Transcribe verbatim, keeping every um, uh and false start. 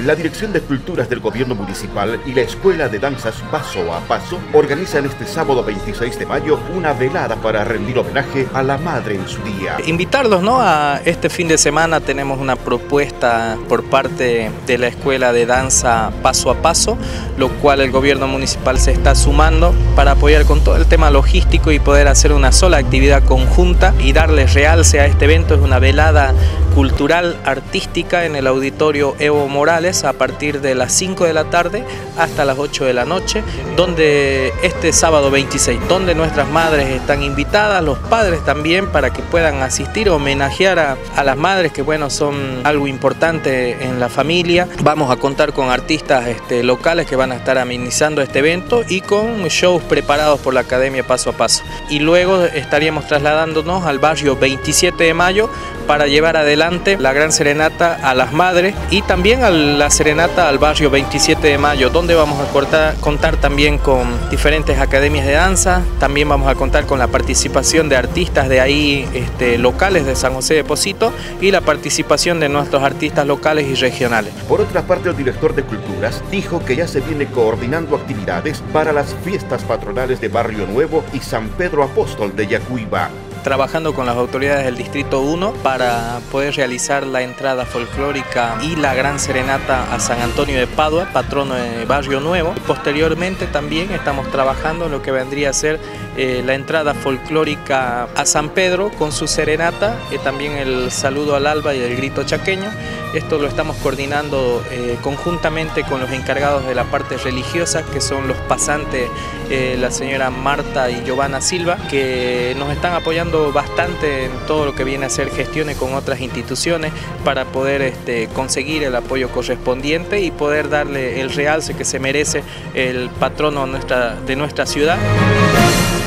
La Dirección de Culturas del Gobierno Municipal y la Escuela de Danzas Paso a Paso organizan este sábado veintiséis de mayo una velada para rendir homenaje a la madre en su día. Invitarlos, ¿no? A este fin de semana tenemos una propuesta por parte de la Escuela de Danza Paso a Paso, lo cual el Gobierno Municipal se está sumando para apoyar con todo el tema logístico y poder hacer una sola actividad conjunta y darle realce a este evento. Es una velada cultural artística en el auditorio Evo Morales a partir de las cinco de la tarde hasta las ocho de la noche, donde este sábado veintiséis, donde nuestras madres están invitadas, los padres también, para que puedan asistir, homenajear a, a las madres, que bueno, son algo importante en la familia. Vamos a contar con artistas este, locales que van a estar amenizando este evento y con shows preparados por la Academia Paso a Paso. Y luego estaríamos trasladándonos al barrio veintisiete de mayo para llevar adelante la gran serenata a las madres y también a la serenata al barrio veintisiete de mayo, donde vamos a cortar, contar también con diferentes academias de danza. También vamos a contar con la participación de artistas de ahí este, locales de San José de Pocito y la participación de nuestros artistas locales y regionales. Por otra parte, el director de Culturas dijo que ya se viene coordinando actividades para las fiestas patronales de Barrio Nuevo y San Pedro Apóstol de Yacuiba, trabajando con las autoridades del Distrito uno para poder realizar la entrada folclórica y la gran serenata a San Antonio de Padua, patrono de Barrio Nuevo. Posteriormente también estamos trabajando en lo que vendría a ser eh, la entrada folclórica a San Pedro con su serenata, y también el saludo al alba y el grito chaqueño. Esto lo estamos coordinando eh, conjuntamente con los encargados de la parte religiosa, que son los pasantes, eh, la señora Marta y Giovanna Silva, que nos están apoyando bastante en todo lo que viene a ser gestiones con otras instituciones para poder este, conseguir el apoyo correspondiente y poder darle el realce que se merece el patrono nuestra, de nuestra ciudad.